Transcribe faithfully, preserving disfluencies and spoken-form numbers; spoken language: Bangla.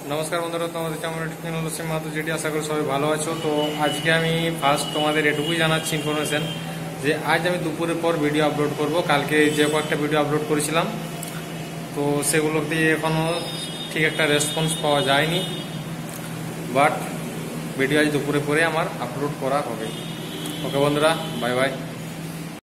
নমস্কার বন্ধুরা, তোমাদের আমার টেকনোলজি মাত্র যেটি আশা করি সবাই ভালো আছো। তো আজকে আমি ফার্স্ট তোমাদের এটুকুই জানাচ্ছি ইনফরমেশন যে আজ আমি দুপুরের পর ভিডিও আপলোড করব। কালকে যে কয়েকটা ভিডিও আপলোড করেছিলাম তো সেগুলো দিয়ে এখনও ঠিক একটা রেসপন্স পাওয়া যায়নি, বাট ভিডিও আজ দুপুরে পরে আমার আপলোড করা হবে। ওকে বন্ধুরা, বাই বাই।